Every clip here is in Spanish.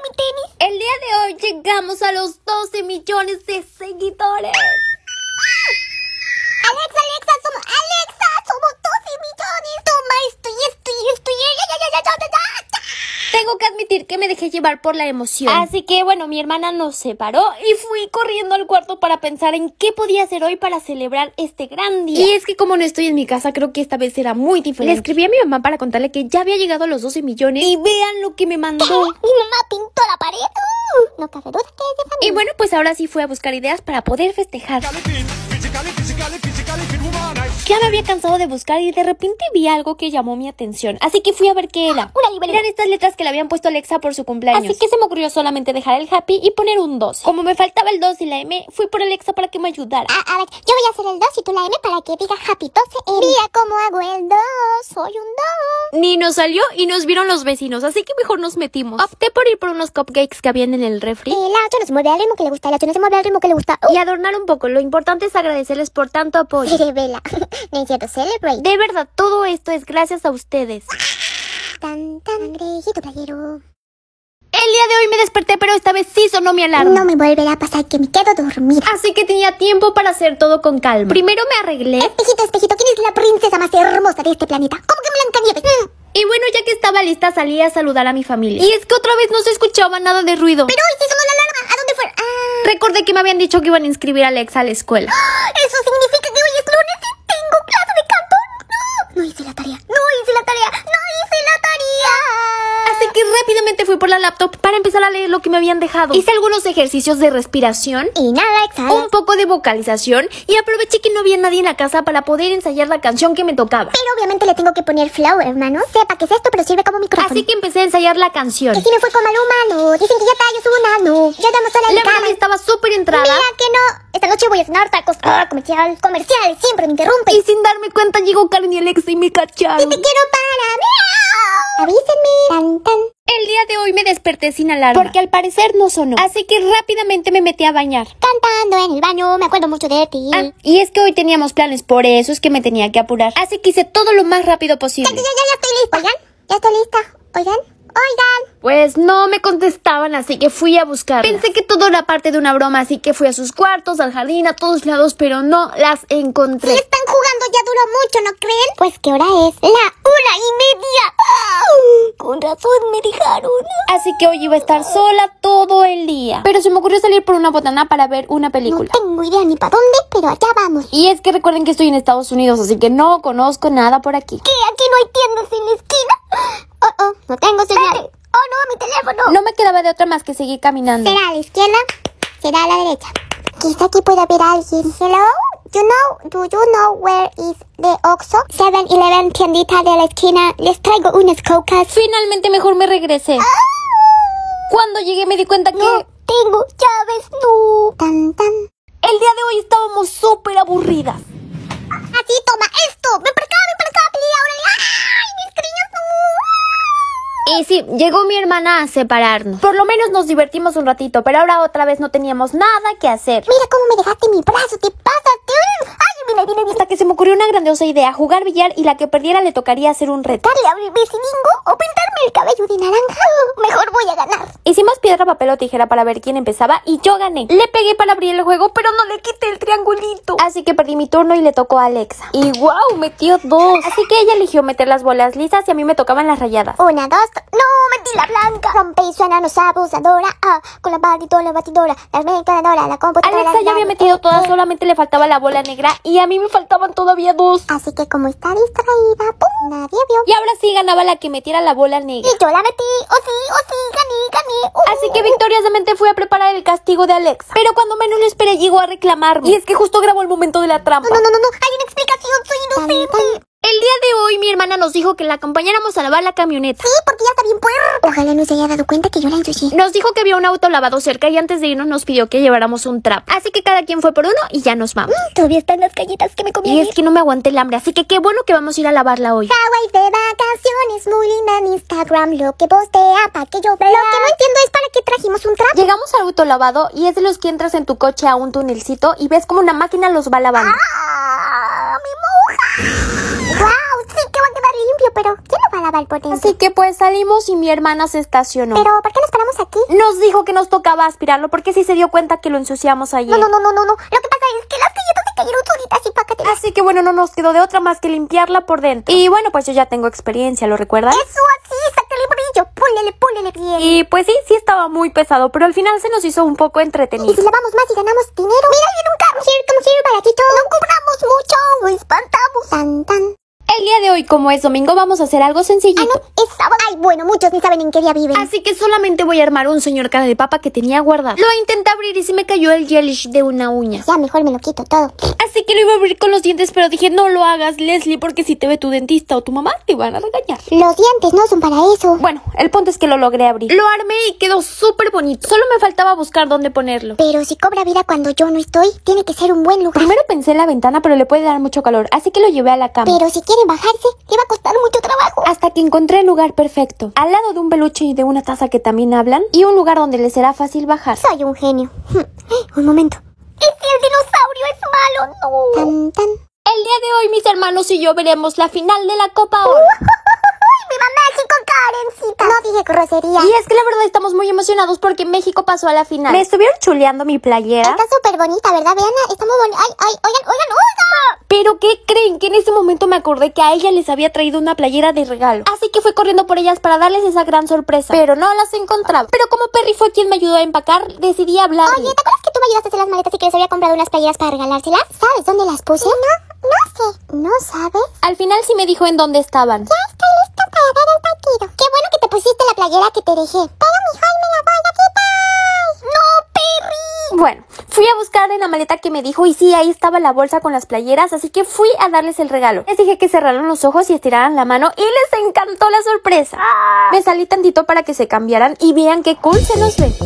mi tenis. El día de hoy llegamos a los 12 millones de seguidores. Alexa, somos 12 millones. Toma esto y esto y esto y ya. Tengo que admitir que me dejé llevar por la emoción. Así que bueno, mi hermana nos separó y fui corriendo al cuarto para pensar en qué podía hacer hoy para celebrar este gran día. Y es que como no estoy en mi casa, creo que esta vez será muy diferente. Le escribí a mi mamá para contarle que ya había llegado a los 12 millones y vean lo que me mandó. Mi mamá pintó la pared. No cabe duda que es de familia. Y bueno, pues ahora sí fui a buscar ideas para poder festejar. Ya me había cansado de buscar y de repente vi algo que llamó mi atención, así que fui a ver qué era. Una librería. Eran estas letras que le habían puesto a Alexa por su cumpleaños. Así que se me ocurrió solamente dejar el happy y poner un 2. Como me faltaba el 2 y la M, fui por Alexa para que me ayudara. A ver, yo voy a hacer el 2 y tú la M para que diga happy 12. Mira cómo hago el 2, soy un 2. Ni nos salió y nos vieron los vecinos, así que mejor nos metimos. Opté por ir por unos cupcakes que habían en el refri. El 8 no se mueve al ritmo que le gusta, el 8 no se mueve al ritmo que le gusta. Y adornar un poco. Lo importante es agradecerles por tanto apoyo. Cerebela. No es cierto, celebrate. De verdad, todo esto es gracias a ustedes. Tan, cangrejito playero. El día de hoy me desperté, pero esta vez sí sonó mi alarma. No me volverá a pasar que me quedo dormida. Así que tenía tiempo para hacer todo con calma. Primero me arreglé. Espejito, ¿quién es la princesa más hermosa de este planeta? ¿Cómo que Blancanieves? Y bueno, ya que estaba lista, salí a saludar a mi familia. Y es que otra vez no se escuchaba nada de ruido. Pero hoy sí sonó la alarma. ¿A dónde fue? Recordé que me habían dicho que iban a inscribir a Alexa a la escuela. Eso significa que hoy es lunes y tengo clase de canto. No hice la tarea. Así que rápidamente fui por la laptop para empezar a leer lo que me habían dejado. Hice algunos ejercicios de respiración, Inhala, exhala. un poco de vocalización y aproveché que no había nadie en la casa para poder ensayar la canción que me tocaba. Pero obviamente le tengo que poner flow, hermano. Sepa qué es esto, pero sirve como micrófono. Así que empecé a ensayar la canción. Que si me fue con Maluma, no. Dicen que ya tallo su nano. Ya damos sola en La cama. verdad estaba súper entrada. Mira que no. Esta noche voy a cenar tacos. Comerciales, siempre me interrumpen. Y sin darme cuenta llegó Karen y Alexa y me cacharon. Y te quiero para mí. Avísenme. Tan. El día de hoy me desperté sin alarma, porque al parecer no sonó. Así que rápidamente me metí a bañar. Cantando en el baño, me acuerdo mucho de ti. Y es que hoy teníamos planes, por eso es que me tenía que apurar. Así que hice todo lo más rápido posible. Ya estoy lista. Oigan, ya estoy lista. Oigan. Pues no me contestaban, así que fui a buscar. Pensé que todo era parte de una broma, así que fui a sus cuartos, al jardín, a todos lados, pero no las encontré. Si están jugando ya duró mucho, ¿no creen? Pues, ¿qué hora es? La 1:30. Con razón me dejaron. Así que hoy iba a estar sola todo el día. Pero se me ocurrió salir por una botana para ver una película. No tengo idea ni para dónde, pero allá vamos. Y es que recuerden que estoy en Estados Unidos, así que no conozco nada por aquí. ¿Qué? ¿Aquí no hay tiendas en la esquina? No tengo señal. Oh, no, mi teléfono. No me quedaba de otra más que seguir caminando. ¿Será a la izquierda? ¿Será a la derecha? Quizá aquí pueda haber alguien. Hello? Do you know where is the Oxxo? 7-Eleven, tiendita de la esquina. Les traigo unas cocas. Finalmente mejor me regresé. Cuando llegué me di cuenta que... No tengo llaves, no. Tan. El día de hoy estábamos súper aburridas. Así, toma esto. Ven para acá, pelea, órale. ¡Ay, mis cariños, no! Y sí, llegó mi hermana a separarnos. Por lo menos nos divertimos un ratito, pero ahora otra vez no teníamos nada que hacer. Mira cómo me dejaste mi brazo, ¿te pasa? Ay, mira. Hasta que se me ocurrió una grandiosa idea, jugar billar y la que perdiera le tocaría hacer un reto. ¿Darle a veciningo o pintarme el cabello de naranja? Mejor voy a ganar. Hicimos piedra, papel o tijera para ver quién empezaba y yo gané. Le pegué para abrir el juego, pero no le quité el triangulito. Así que perdí mi turno y le tocó a Alexa. Y wow, metió 2. Así que ella eligió meter las bolas lisas y a mí me tocaban las rayadas. 1, 2, no, metí la blanca. Rompe y suena, no abusadora. Con la batidora, la mecadora, la computadora. Alexa ya había metido todas, solamente le faltaba la bola negra y a mí me faltaban todavía 2. Así que como está distraída, ¡pum! Nadie vio. Y ahora sí ganaba la que metiera la bola negra. Y yo la metí, sí, gané. Así que victoriosamente fui a preparar el castigo de Alexa. Pero cuando menos lo esperé llegó a reclamarme. Y es que justo grabó el momento de la trampa. No, hay una explicación, soy inocente. El día de hoy mi hermana nos dijo que la acompañáramos a lavar la camioneta. Sí, porque ya está bien puerta. Ojalá no se haya dado cuenta que yo la ensucié. Nos dijo que había un auto lavado cerca y antes de irnos nos pidió que lleváramos un trap. Así que cada quien fue por uno y ya nos vamos. Todavía están las galletas que me comí. Y es que no me aguanté el hambre, así que qué bueno que vamos a ir a lavarla hoy. Hawaii de vacaciones, muy linda en Instagram. Lo que postea pa' que yo vea. Lo que no entiendo es para qué trajimos un trap. Llegamos al auto lavado y es de los que entras en tu coche a un tunelcito y ves como una máquina los va lavando. ¡Ah! ¡Mi moja! ¡Wow! Sí que va a quedar limpio, pero ¿quién lo va a lavar por dentro? Así que pues salimos y mi hermana se estacionó. ¿Pero por qué nos paramos aquí? Nos dijo que nos tocaba aspirarlo porque sí se dio cuenta que lo ensuciamos ayer. No. Lo que pasa es que las galletas se cayeron solitas y pácatelas. Así que bueno, no nos quedó de otra más que limpiarla por dentro. Y bueno, pues yo ya tengo experiencia, ¿lo recuerdas? Eso así, sácale brillo, púlele bien. Y pues sí estaba muy pesado, pero al final se nos hizo un poco entretenido. ¿Y si lavamos más y ganamos dinero? Mira, viene un carro, como si baratito. No cobramos mucho, lo espantamos. Tan. El día de hoy, como es domingo, vamos a hacer algo sencillito. Ah, no, es sábado. Ay, bueno, muchos ni saben en qué día viven. Así que solamente voy a armar un señor cara de papa que tenía guardado. Lo intenté abrir y se me cayó el gelish de una uña. Ya, mejor me lo quito todo. Así que lo iba a abrir con los dientes, pero dije, no lo hagas, Leslie, porque si te ve tu dentista o tu mamá, te van a regañar. Los dientes no son para eso. Bueno, el punto es que lo logré abrir. Lo armé y quedó súper bonito. Solo me faltaba buscar dónde ponerlo. Pero si cobra vida cuando yo no estoy, tiene que ser un buen lugar. Primero pensé en la ventana, pero le puede dar mucho calor, así que lo llevé a la cama. Pero si quieren bajarse, le va a costar mucho trabajo. Hasta que encontré el lugar perfecto. Al lado de un peluche y de una taza que también hablan, y un lugar donde les será fácil bajar. Soy un genio. Un momento. ¡Es el dinosaurio! ¡Es malo! ¡No! Tan. El día de hoy mis hermanos y yo veremos la final de la Copa Oro. ¡Viva México, Karencita! No dije grosería. Y es que la verdad estamos muy emocionados porque México pasó a la final. Me estuvieron chuleando mi playera. Está súper bonita, ¿verdad? Vean, está muy bonita. ¡Ay! ¡Oigan! ¿Pero qué creen? Que en ese momento me acordé que a ella les había traído una playera de regalo. Así que fui corriendo por ellas para darles esa gran sorpresa. Pero no las encontraba. Pero como Perry fue quien me ayudó a empacar, decidí hablar. Oye, ¿te acuerdas que tú me ayudaste a hacer las maletas y que les había comprado unas playeras para regalárselas? ¿Sabes dónde las puse? No sé. ¿No sabes? Al final sí me dijo en dónde estaban. Ya estoy lista para dar el partido. Qué bueno que te pusiste la playera que te dejé. Pero mejor me la voy a quitar. ¡No, Perry! Bueno, fui a buscar en la maleta que me dijo y sí, ahí estaba la bolsa con las playeras, así que fui a darles el regalo. Les dije que cerraran los ojos y estiraran la mano y les encantó la sorpresa. Me salí tantito para que se cambiaran y vean qué cool se nos ve.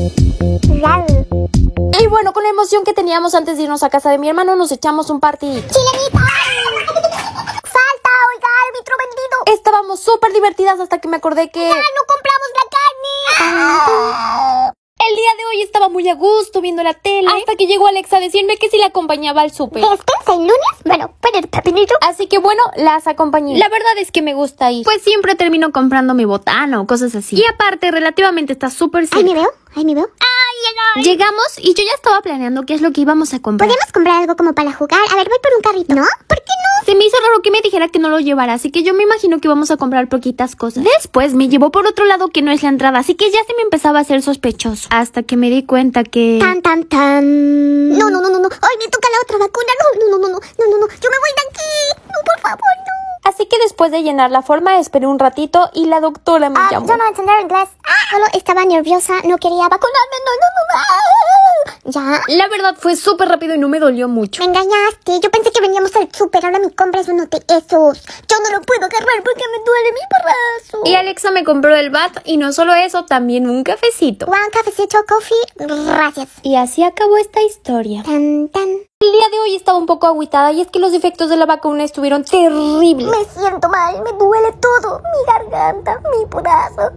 Y bueno, con la emoción que teníamos antes de irnos a casa de mi hermano, nos echamos un partidito. ¡Chilenita! ¡Falta! ¡Oiga, árbitro vendido! Estábamos súper divertidas hasta que me acordé que... ¡Ya no compramos la carne! El día de hoy estaba muy a gusto viendo la tele, hasta que llegó Alexa a decirme que si la acompañaba al súper. ¿Despensa el lunes? Bueno, ¿puede pepinillo? Así que bueno, las acompañé. La verdad es que me gusta ir. Pues siempre termino comprando mi botana o cosas así. Y aparte, relativamente está súper cerca. Ahí me veo. ¡Ay! Llegamos y yo ya estaba planeando qué es lo que íbamos a comprar. ¿Podemos comprar algo como para jugar? A ver, voy por un carrito. ¿No? ¿Por qué no? Se me hizo raro que me dijera que no lo llevara, así que yo me imagino que íbamos a comprar poquitas cosas. Después me llevó por otro lado que no es la entrada, así que ya se me empezaba a hacer sospechoso. Hasta que me di cuenta que... Tan. No. Ay, me toca la otra vacuna. No. Yo me voy de aquí. No, por favor, no. Así que después de llenar la forma, esperé un ratito y la doctora me llamó. Yo no entender inglés. Solo estaba nerviosa, no quería vacunarme. No. Ya. La verdad fue súper rápido y no me dolió mucho. Me engañaste. Yo pensé que veníamos al súper. Ahora mi compra es uno de esos. Yo no lo puedo agarrar porque me duele mi brazo. Y Alexa me compró el bat y no solo eso, también un cafecito. One cafecito coffee. Gracias. Y así acabó esta historia. Tan. El día de hoy estaba un poco agüitada y es que los efectos de la vacuna estuvieron terribles. Me siento mal, me duele todo. Mi garganta, mi brazo.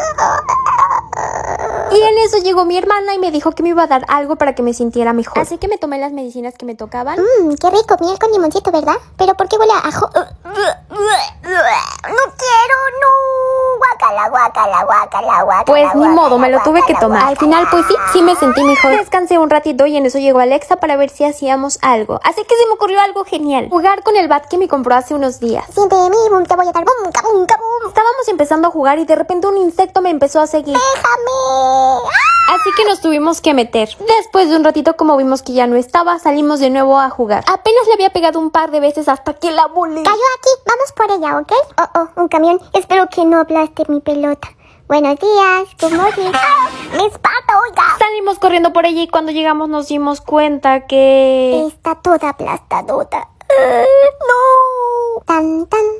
Y en eso llegó mi hermana y me dijo que me iba a dar algo para que me sintiera mejor. Así que me tomé las medicinas que me tocaban. Qué rico, miel con limoncito, ¿verdad? ¿Pero por qué huele a ajo? No quiero, no. Guácala. Pues ni modo, me lo tuve que tomar. Al final, pues sí me sentí mejor. Descansé un ratito y en eso llegó Alexa para ver si hacíamos algo. Así que se me ocurrió algo genial. Jugar con el bat que me compró hace unos días. Siente de mí, boom, te voy a dar boom, kabum. Estábamos empezando a jugar y de repente un insecto me empezó a seguir. ¡Déjame! Así que nos tuvimos que meter. Después de un ratito, como vimos que ya no estaba, salimos de nuevo a jugar. Apenas le había pegado un par de veces hasta que la volé. Cayó aquí, vamos por ella, ¿ok? Un camión. Espero que no aplaste mi pelota. Buenos días, ¿cómo estás? ¡Me espanta, oiga! Salimos corriendo por ella y cuando llegamos nos dimos cuenta que... Está toda aplastadota. ¡No! Tan.